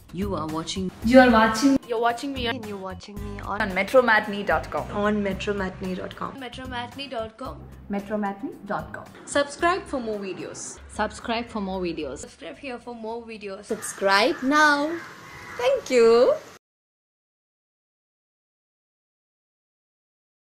You are watching. You're watching me. And you're watching me on metromatney.com. on metromatney.com. metromatney.com. metromatney.com. Subscribe for more videos. Subscribe for more videos. Subscribe here for more videos. Subscribe now. Thank you.